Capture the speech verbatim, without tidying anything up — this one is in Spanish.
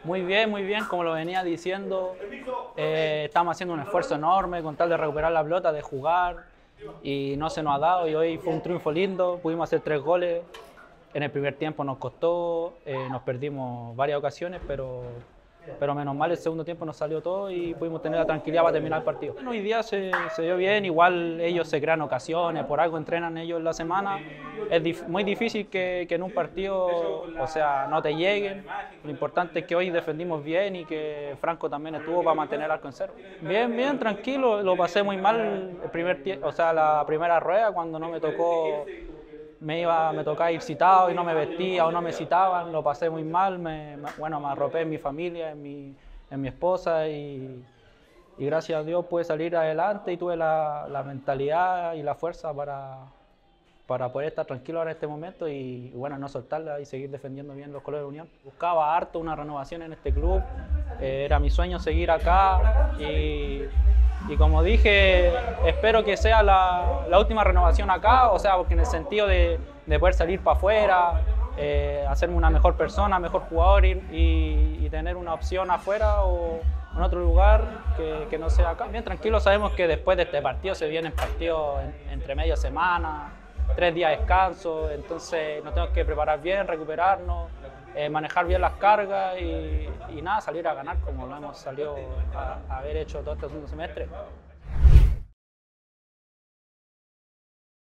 Muy bien, muy bien, como lo venía diciendo, eh, estamos haciendo un esfuerzo enorme con tal de recuperar la pelota, de jugar, y no se nos ha dado, y hoy fue un triunfo lindo, pudimos hacer tres goles, en el primer tiempo nos costó, eh, nos perdimos varias ocasiones, pero, pero menos mal el segundo tiempo nos salió todo y pudimos tener la tranquilidad para terminar el partido. Bueno, hoy día se, se dio bien, igual ellos se crean ocasiones, por algo entrenan ellos en la semana, es dif muy difícil que, que en un partido, o sea, no te lleguen. Lo importante es que hoy defendimos bien y que Franco también estuvo para mantener el arco en cero. Bien, bien, tranquilo, lo pasé muy mal el primer o sea, la primera rueda cuando no me tocó, me iba, me tocaba ir citado y no me vestía o no me citaban, lo pasé muy mal, me, me, bueno, me arropé en mi familia, en mi, en mi esposa y, y gracias a Dios pude salir adelante y tuve la, la mentalidad y la fuerza para, para poder estar tranquilo ahora en este momento y, y bueno, no soltarla y seguir defendiendo bien los colores de Unión. Buscaba harto una renovación en este club, eh, era mi sueño seguir acá y, y como dije, espero que sea la, la última renovación acá, o sea, porque en el sentido de, de poder salir para afuera, eh, hacerme una mejor persona, mejor jugador y, y, y tener una opción afuera o en otro lugar que, que no sea acá. Bien tranquilo, sabemos que después de este partido se vienen partidos en, entre media semana, tres días de descanso, entonces nos tenemos que preparar bien, recuperarnos, eh, manejar bien las cargas y, y nada, salir a ganar como lo hemos salido a, a haber hecho todo este segundo semestre.